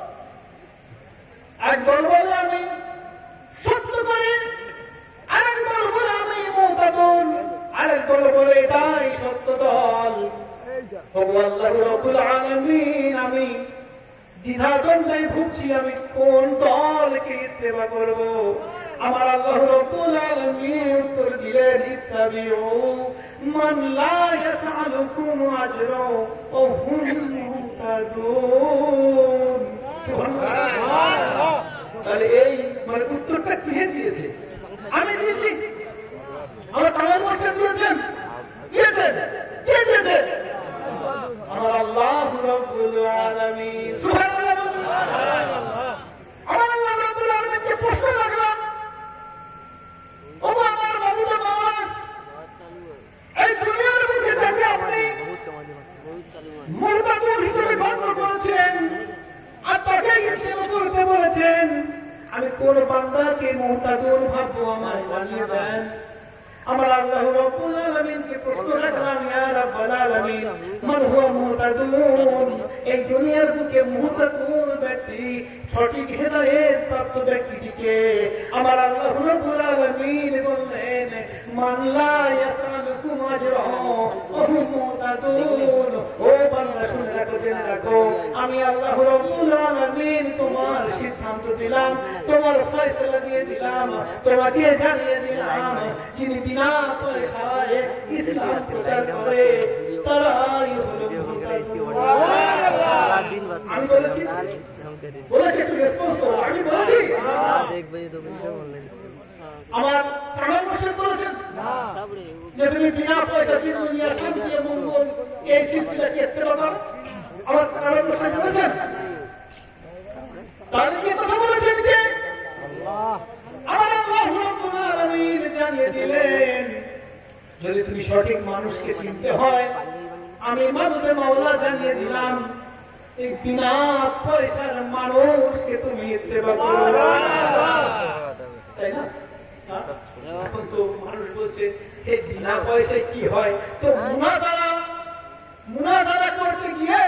একদল বলে আমি সত্য করি, আরেক দল বলে আমি মুতাদুন, আরেক দল বলে এটাই সত্য দল। আল্লাহ রাব্বুল আলামিন, আমি দ্বিধাদ্বন্দ্বে ভুগছি, আমি কোন দলকে ইত্তেবা করব? আমার আল্লাহ রাব্বুল আলামিন উত্তর দিলেন, ইত্তাবিউ মান লা ইয়াসআলুকুম আজরা ওয়া হুম মুহতাদুন। সুবহানাল্লাহ। তাহলে এই মানে উত্তরটা কে দিয়েছে? আমি দিয়েছি, আমার তাওয়ার মাস্টার দিয়েছেন। দিয়েছেন? কে দিয়েছেন? আমার আল্লাহ রাব্বুল আলামিন। সুবহানাল্লাহ বলুন। আমার আল্লাহ রাব্বুল আলামিনকে প্রশ্ন রাখলাম, ও আমার মাবুদ মাওলা, এই দুনিয়ার মধ্যে যাকে আপনি মুরতাদুল হিসেবে গণ্য করেছেন আর তাকে ইসলাম করতে বলেছেন, আমি কোন বান্দাকে মুরতাদুল ভাববো আমায় জানিয়ে দেন। আমার আল্লাহ রাব্বুল আলামিনকে প্রশ্ন রাখলাম, ইয়া রাব্বাল আলামিন, মান হুয়া মুরতাদুন? এই দুনিয়ার বুকে মুরতাদুল ব্যক্তি, সঠিক হেদায়েত প্রাপ্ত ব্যক্তিটিকে আমার আল্লাহ রাব্বুল আলামিন বললেন, মান লা ইয়াসালুকুম আজরাহু ওয়া হুম মুরতাদুন। ও বান্দা শুনে রাখো, জেনে রাখো, আমি আল্লাহ রাব্বুল আলামিন তোমার সিদ্ধান্ত দিলাম, তোমার ফয়সালা দিয়ে দিলাম, তোমাকে জানিয়ে দিলাম, যিনি বিনা পয়সায় ইসলাম প্রচার করে তারাই হলো মুরতাদুন। আমি বলেছি একটু রেসপন্স করো। আমি বলেছি আমার কামাল মুর্শিদ বলেছেন যে তুমি বিনা পয়সা দুনিয়া শান্তি এবং মঙ্গল এই সিলসিলাকে ইত্তেবা করো। আমার কামাল মুর্শিদ বলেছেন, তাহলে কি কথা বলেছেন কে? আমার আল্লাহ রাব্বুল আলামিন জানিয়ে দিলেন, যদি তুমি সঠিক মানুষকে চিনতে হয়, আমি মাবুদ মাওলা জানিয়ে দিলাম, এই বিনা পয়সার মানুষকে তুমি ইত্তেবা করো। তাই না? এখন তো মানুষ বলছে এই বিনা পয়সায় কি হয়, তো মুনাজারা করতে গিয়ে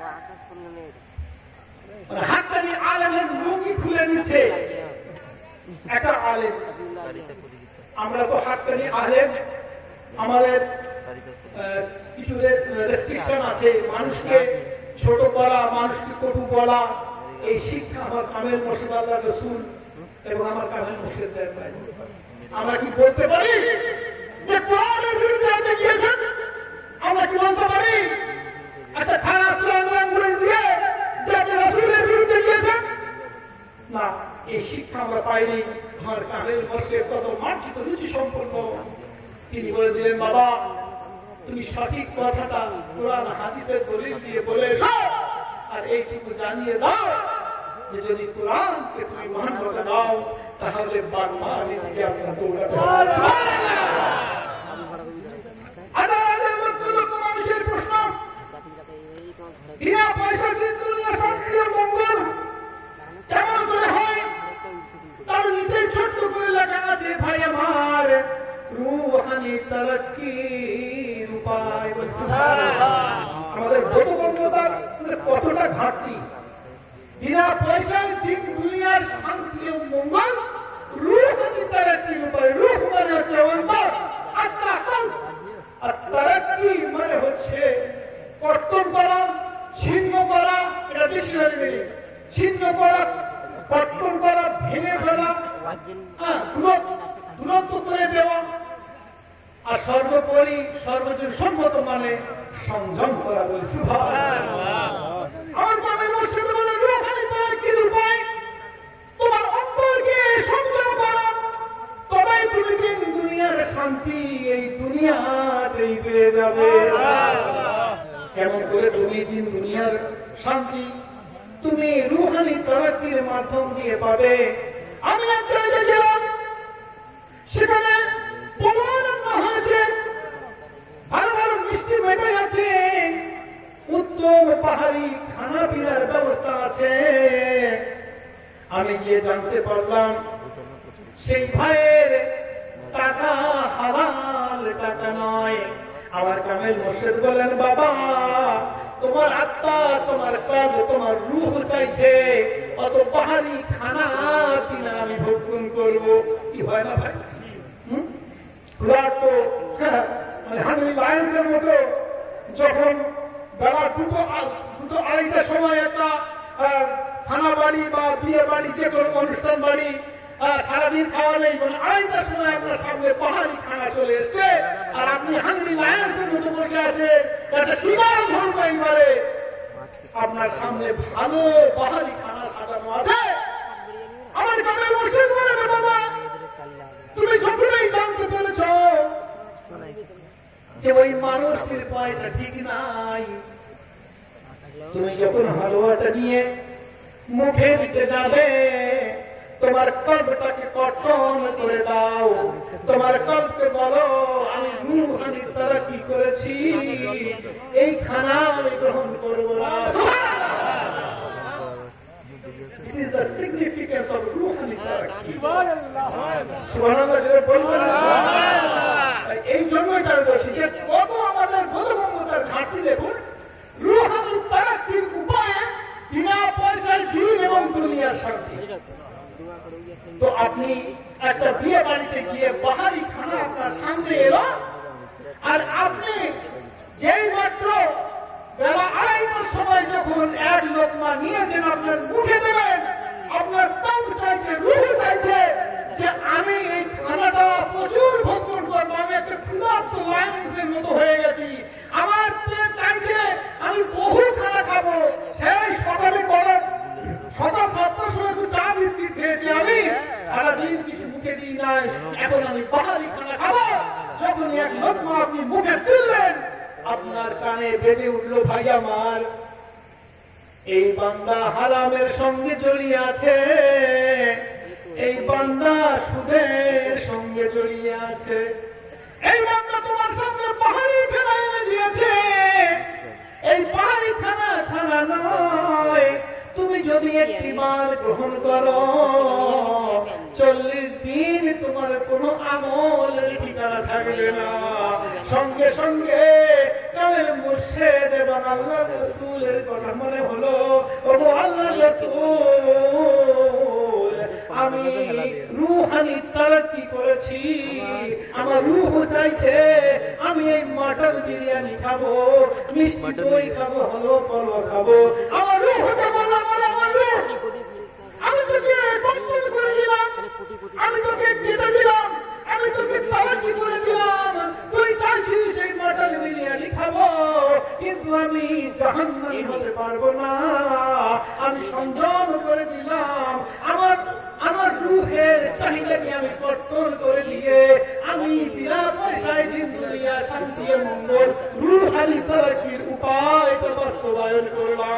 হাক্কানি আলেমের লুঙ্গি খুলে নিচ্ছে একটা আলেম। আমরা তো হাক্কানি আলেম, আমাদের কিছু রেস্ট্রিকশন আছে, মানুষকে ছোট করা, মানুষকে কটু বলা, এই শিক্ষা আমার কামেল মুর্শিদ আল্লাহ রাসূল এবং আমার কামেল মুর্শিদ দেয়। আমরা কি বলতে পারি যে কোরআনের বিরুদ্ধে আপনি গিয়েছেন? আমরা কি বলতে পারি একটা খারাপ স্লোগান দিয়ে যে আপনি রাসূলের বিরুদ্ধে গিয়েছেন? না, এই শিক্ষা আমরা পাইনি। আমার কামেল মুর্শিদ কত মার্জিত রুচি সম্পন্ন, তিনি বলে দিলেন, বাবা তুমি সঠিক কথাটা কোরআন হাদিসের দলিল দিয়ে বলে এসো, আর এইটুকু জানিয়ে দাও যে যদি কোরআনকে তুমি মান্য দাও তাহলে বারমানি থেকে আপনার দৌড়াতে মানুষের প্রশ্ন, বিনা পয়সার দুনিয়া শান্তি ও মঙ্গল কেমন করে হয়? তার নিচে ছোট্ট করে লেখা আছে, ভাই আমার, রুহানি তারাক্কির উপায়। আমাদের বোধগম্যতার কতটা ঘাটতি। বিনা পয়সায় দিন দুনিয়ার শান্তি ও মঙ্গল, রুহানি তারাক্কির উপায়। রুহ মানে হচ্ছে অন্তর, আত্মা, আর তারাক্কি মানে হচ্ছে কর্তন করা, ছিন্ন করা। এটা ডিকশনারি মিনিং। ছিন্ন করা, কর্তন করা, ভেঙে ফেলা, দূরত্ব করে দেওয়া, আর সর্বোপরি সর্বজন সম্মত মানে সংযম করা। বলছি আমার কামেল মুর্শিদ বলে, রুহানি তারাক্কির উপায় তোমার অন্তরকে সংযম করা, তবেই তুমি দিন দুনিয়ার শান্তি এই দুনিয়াতেই পেয়ে যাবে। কেমন করে তুমি দিন দুনিয়ার শান্তি তুমি রুহানি তারাক্কির মাধ্যম দিয়ে পাবে? আমি এক জায়গায় গেলাম, সেখানে হয়েছে, ভালো ভালো মিষ্টি মেটাই আছে, উত্তম পাহাড়ি খানা পিনার ব্যবস্থা আছে। আমি গিয়ে জানতে পারলাম সেই ভাইয়ের টাকা হালাল টাকা নয়। আমার কামেল মুর্শিদ বলেন, বাবা তোমার আত্মা, তোমার কাল, তোমার রূহ চাইছে অত পাহাড়ি খানা পিনা আমি ভক্ষণ করবো। কি হয় না ভাই? লায়ন্সের মতো যখন বেলা দুটো আড়াইটার সময় একটা থানা বাড়ি বা বিয়ে বাড়ি, যে কোনো অনুষ্ঠান বাড়ি সারাদিন খাওয়া নেই, মানে আড়াইটার সময় আপনার সামনে পাহাড়ি খানা চলে এসছে, আর আপনি হাঙ্গরি লায়ন্সের মতো বসে আছে, একটা সিগার ধরবো একবারে, আপনার সামনে ভালো পাহাড়ি খানা সাজানো আছে। আমার কামেল মুর্শিদ বলে, বাবা তুমি যখনই জানতে পেরেছ যে ওই মানুষটির পয়সা ঠিক নাই। তুমি যখন হালুয়াটা নিয়ে মুখে দিতে যাবে, তোমার কল্পটাকে কটন করে দাও, তোমার কল্পে বলো আমি রূহানি তারাক্কি করেছি, এই খানা আমি গ্রহণ করবো না। This is the significance of রূহানি তারাক্কি। সুবহানাল্লাহ জোরে বলবেন না? এই জন্যই তার বলছি যে কত আমাদের বোধগম্যতার ঘাটতি দেখুন। রূহানি তারাক্কির উপায়ে বিনা পয়সায় দিন এবং দুনিয়ার শান্তি। তো আপনি একটা বিয়ে বাড়িতে গিয়ে বাহারি খানা আপনার সামনে এলো, আর আপনি যেই মাত্র বেলা 2:30টার সময় যখন এক লোকমা নিয়েছেন আপনার মুখে দেবেন, আপনার তাও চাইছে, রুহ চাইছে যে আমি এই খানাটা প্রচুর ভক্ষণ করবো, আমি একটা ক্ষুধার্ত লাইনের মতো হয়ে গেছি, আমার পেট চাইছে আমি বহু খানা খাবো, সেই সকালে করা সকাল 7টার সময় তো চা বিস্কিট খেয়েছি, আমি সারাদিন কিছু মুখে দিই নাই, এখন আমি বাহারি খানা খাবো। যখন এক লোকমা আপনি মুখে তুললেন, আপনার কানে বেজে উঠলো ভাই আমার, এই বান্দা হারামের সঙ্গে জড়িয়ে আছে, এই বান্দা সুদের সঙ্গে জড়িয়ে আছে, এই বান্দা তোমার সামনে পাহাড়ি খানা এনে দিয়েছে, এই পাহাড়ি খানা খানা নয়, তুমি যদি একটি বার গ্রহণ করো 40 দিন তোমার কোনো আমলের ঠিকানা থাকবে না। সঙ্গে সঙ্গে কালের মুর্শিদ এবং আল্লাহ রাসূলের কথা মনে হলো, ওগো আল্লাহ রাসূল, আমি রূহানি তারাক্কি করেছি, আমার রূহ চাইছে আমি এই মাটন বিরিয়ানি খাবো, মিষ্টি দই খাবো, হলো পলো খাবো, আমার রূহকে বলো, আমার রূহ, আমি তোকে কন্ট্রোল করে দিলাম, আমি তোকে কেটে দিলাম, আমি তোকে তারাক্কি করে দিলাম, তুই চাইছিস এই মাটন বিরিয়ানি খাবো, কিন্তু আমি জাহান্নামী হতে পারবো না, আমি সংযম করে দিলাম, আমার রূহের চাহিদাকে আমি কন্ট্রোল করে দিয়ে আমি বিনা পয়সায় দিন দুনিয়া শান্তি মঙ্গল রূহানি তারাক্কির উপায়টা বাস্তবায়ন করলাম।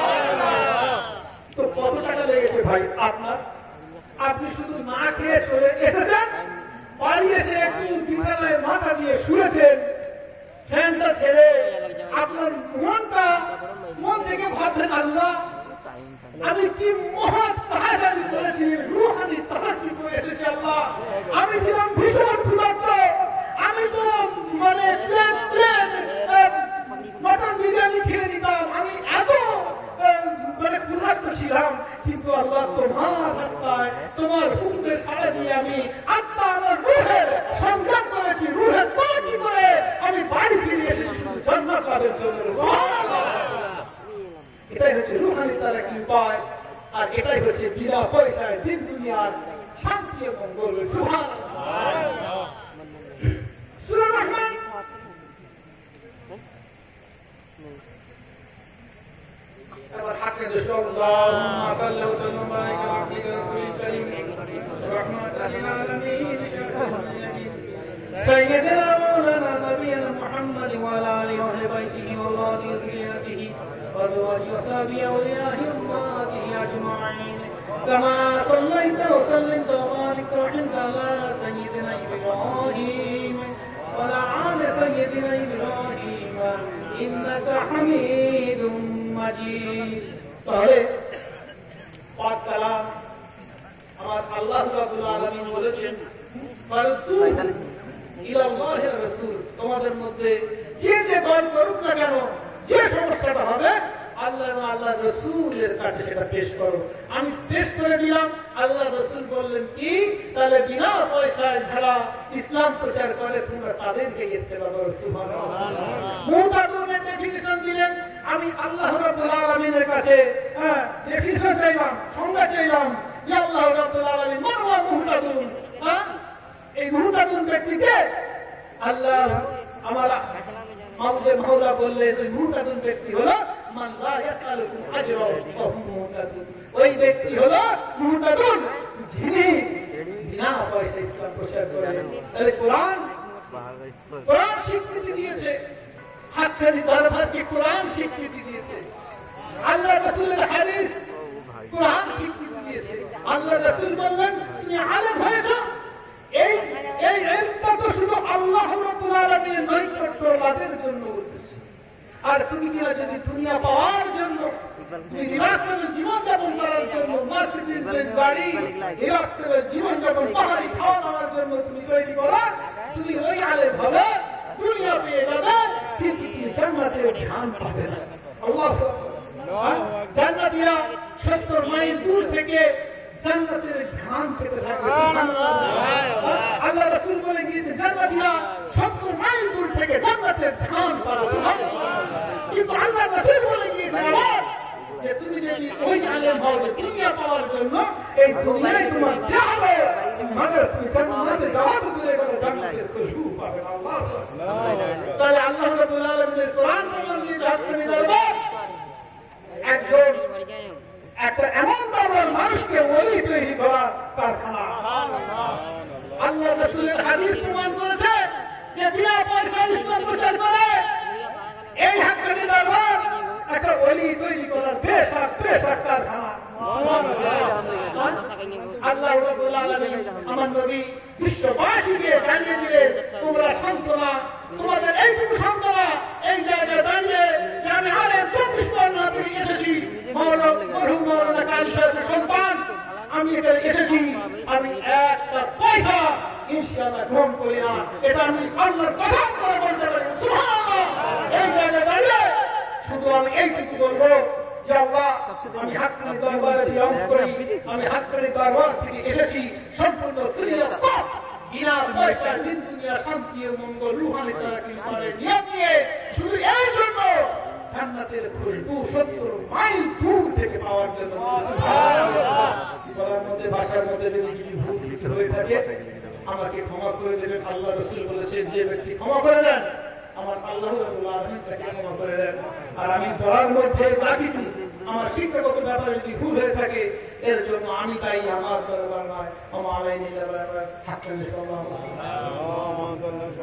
তো কত টাকা লেগেছে ভাই আপনার? আপনি শুধু না খেয়ে চলে এসেছেন, বাড়ি এসে একটু বিছানায় মাথা দিয়ে শুয়েছেন, ফ্যানটা ছেড়ে আপনার মন থেকে ভাবলেন আল্লাহ আমি কি মহৎ তাহাজারি করেছি, রূহানি তারাক্কি করে এসেছি আল্লাহ, আমি ছিলাম ভীষণ ক্ষুধার্ত, আমি তো মানে মটন বিরিয়ানি খেয়ে নিতাম, আমি এত মানে ক্ষুধার্ত ছিলাম, কিন্তু আল্লাহ তোমার রাস্তায় তোমার হুকুমে সাড়া দিয়ে আমি আত্মা আমার রূহের সংগ্রাম করেছি, রূহের তারাক্কি করে আমি বাড়ি ফিরে এসেছি শুধু জান্নাত লাভের জন্য। এটাই হচ্ছে রূহানি তারাক্কির উপায়, আর এটাই হচ্ছে বিনা পয়সায় দিন দুনিয়ার শান্তি এবং মঙ্গল। সুবহানাল্লাহ। সূরা রহমান এবার হাতে দোষ আল্লাহুম্মা সাল্লি ওয়া সাল্লিম ওয়া বারিক আলা আবদিকা রাসূলিল কারীম রাহমাতাল লিল আলামিন সাইয়্যিদিনা মাওলানা নাবিয়্যিনা মুহাম্মদ ওয়া আলা আলিহি ওয়া আহলি বাইতিহি ওয়া আওলাদি যুররিয়াতিহি ওয়া আজওয়াজিহি ওয়া সাহবিহি ওয়া আউলিয়াহি উম্মাতিহি আজমাঈন কামা সাল্লাইতা ওয়া সাল্লামতা ওয়া বারাকতা ওয়া আন'আমতা আলা সাইয়্যিদিনা ইব্রাহিম ওয়া আলা আলি সাইয়্যিদিনা ইব্রাহিম ইন্নাকা হামিদুম মাজিদ। তাহলে পাক কালাম আমার আল্লাহ রাব্বুল আলামিন বলেছেন, ফারতু ইলাল্লাহি ওয়া রাসূল, তোমাদের মধ্যে যে দল করুক না কেন, যে সমস্যাটা হবে আল্লাহ এবং আল্লাহ রাসূলের কাছে সেটা পেশ করো। আমি পেশ করে দিলাম, আল্লাহ রাসূল বললেন কি, তাহলে বিনা পয়সায় যারা ইসলাম প্রচার করে তোমরা তাদেরকে ইত্তেবা করো। সুবহানাল্লাহ। মুতাদুনের ডেফিনিশন দিলেন, আমি আল্লাহ রাব্বুল আলামিনের কাছে ডেফিনিশন চাইলাম, সংজ্ঞা চাইলাম, যে আল্লাহ রাব্বুল আলামিন মানওয়া মুহতাদুন, এই মুহতাদুন ব্যক্তিকে আল্লাহ আমার মাওলানা মাওলা বললেন ওই মুহতাদুন ব্যক্তি হলো মান লা ইয়াসালুকুম আজরা ওয়া হুম মুহতাদুন, ওই ব্যক্তি হলো মুহতাদুন যিনি বিনা পয়সায় ইসলাম প্রচার করেন। তাহলে কোরআন কোরআন স্বীকৃতি দিয়েছে, হাক্কানি দরবারকে কোরআন স্বীকৃতি দিয়েছে, আল্লাহ রাসূলের হাদিস কোরআন স্বীকৃতি দিয়েছে। আল্লাহ রাসূল বললেন তুমি আলেম হয়েছো, এই ইলমটা তো শুধু আল্লাহ রাব্বুল আলামিনের নৈকট্য লাভের জন্য উদ্দেশ্য। আর তুমি কিনা যদি দুনিয়া পাওয়ার জন্য, তুমি রিল্যাক্সেবল জীবনযাপন করার জন্য, মার্সিডিজ বেঞ্জ গাড়ি, রিল্যাক্সেবল জীবনযাপন, পাহাড়ি খাওয়া দাওয়ার জন্য তুমি তৈরি করো, তুমি ওই আলেম হবে, দুনিয়া পেয়ে যাবে, কিন্তু তুমি জান্নাতের ধ্যান পাবে না। আল্লাহু আকবার। জান্নাতীরা 70 মাইল দূর থেকে জান্নাতের ধ্যান পেতে থাকবে। আল্লাহ রাসূল বলে গিয়েছে জান্নাতীরা 70 মাইল দূর থেকে জান্নাতের ধ্যান পাবে। কিন্তু আল্লাহ রাসূল বলে গিয়েছে যে তুমি যদি ওই আলেম হও দুনিয়া পাওয়ার জন্য, এই দুনিয়ায় তোমার যাবে, মগর তুমি জান্নাতে যাওয়া তো দূরে কথা, জান্নাতের খুশবু পাবে। আল্লাহ তাহলে আল্লাহ রাব্বুল আলামিনের কোরআন অনুযায়ী হাক্কানি দরবার একজন একটা এমন দরবার মানুষকে ওলি তৈরি করার কারখানা। আল্লাহ রাসূলের হাদিস প্রমাণ করেছে যে বিনা পয়সায় ইসলাম প্রচার করে এই হাক্কানি দরবার একটা ওলি তৈরি করার পেশাক কারখানা। আল্লাহ রাব্বুল আলামিন আমার নবী বিশ্ববাসীকে জানিয়ে দিলেন তোমরা সান্ত্বনা, তোমাদের এইটুকু সান্ত্বনা এই জায়গায় দাঁড়িয়ে যে আমি আলেম 24 বর্ণ থেকে এসেছি, মরহুম মাওলানা কাজী সাহেবের সন্তান, আমি এখানে এসেছি, আমি একটা পয়সা ইনশাআল্লাহ গ্রহণ করি না, এটা আমি আল্লাহর কসম করে বলতে পারি সুবহানাল্লাহ। এই জায়গায় দাঁড়িয়ে শুধু আমি এইটুকু বলবো যে আল্লাহ আমি হাক্কানি দরবারে বিলং করি, আমি হাক্কানি দরবার থেকে এসেছি সম্পূর্ণ বিনা পয়সা দিন দুনিয়া শান্তি ও মঙ্গল রুহানি তারাকিল করে নিয়ত নিয়ে, শুধু এই জন্য জান্নাতের খুশবু 70 মাইল দূর থেকে পাওয়ার জন্য। বলার মধ্যে ভাষার মধ্যে যদি কিছু ভুল ত্রুটি হয়ে থাকে আমাকে ক্ষমা করে দেবেন। আল্লাহ রাসূল বলেছেন যে ব্যক্তি ক্ষমা করে দেন আমার আল্লাহ রাব্বুল আলামিন তাকে ক্ষমা করে দেন। আর আমি বলার মধ্যে বাকিটু আমার শিক্ষাগত ব্যাপারে যদি ভুল হয়ে থাকে এর জন্য আমি তাই, আমার দরবার নয়। আমার আলাইনি হাক্কানি সাল্লাল্লাহু আলাইহি ওয়া সাল্লাম।